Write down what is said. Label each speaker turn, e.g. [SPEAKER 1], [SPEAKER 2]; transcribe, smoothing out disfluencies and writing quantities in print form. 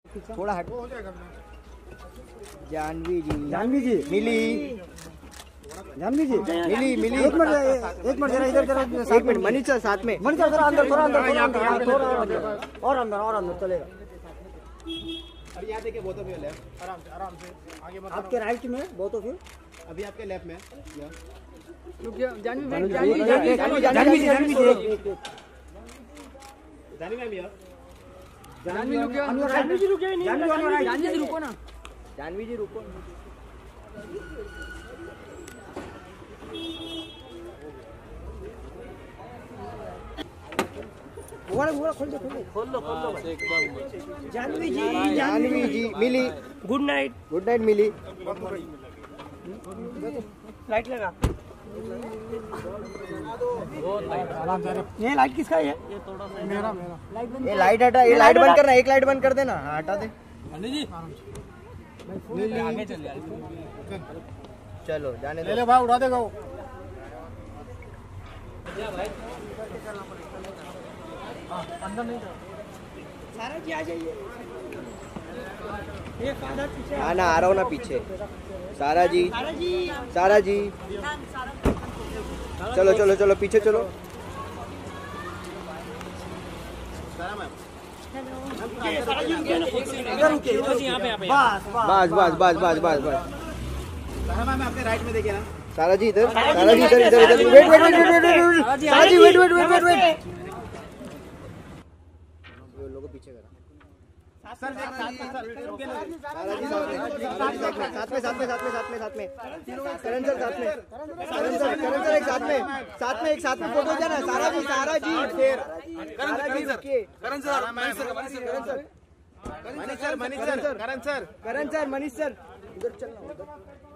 [SPEAKER 1] थोड़ा हट हो जाएगा। जानवी जी मिली, जानवी जी मिली। एक मिनट जरा इधर जरा, एक मिनट मनीष सर साथ में, मनीष सर अंदर, थोड़ा अंदर और अंदर चलेगा।
[SPEAKER 2] अभी यहाँ देखिए बोथ ऑफ योर लेफ्ट, आराम से आगे मत।
[SPEAKER 1] आपके राइट में बोथ ऑफ यू,
[SPEAKER 2] अभी आपके लेफ्ट में
[SPEAKER 1] रुक जा। जानवी मैम यार, जानवी रुको ना, जानवी जी रुको। खोल लो Janvi ji Mili. Good night Mili. Light लगा। ये लाइट किसका है? ये थोड़ा सा मेरा। ये लाइट हटा, ये लाइट बंद करना, एक लाइट बंद कर देना। हाँ हटा दे जी। आगे चलो जाने दो। ले भाई उड़ा देगा वो। अंदर नहीं सारा जी आ जाइए। ये फादर पीछे आना, आ रहा हूँ ना पीछे। सारा जी चलो पीछे चलो। बस
[SPEAKER 2] आपके राइट में देखिए ना।
[SPEAKER 1] सारा जी इधर, वेट। लोगों पीछे करा। साथ में करण सर एक साथ में फोटो जाना। सारा जी करण सर मनीष सर इधर चलना।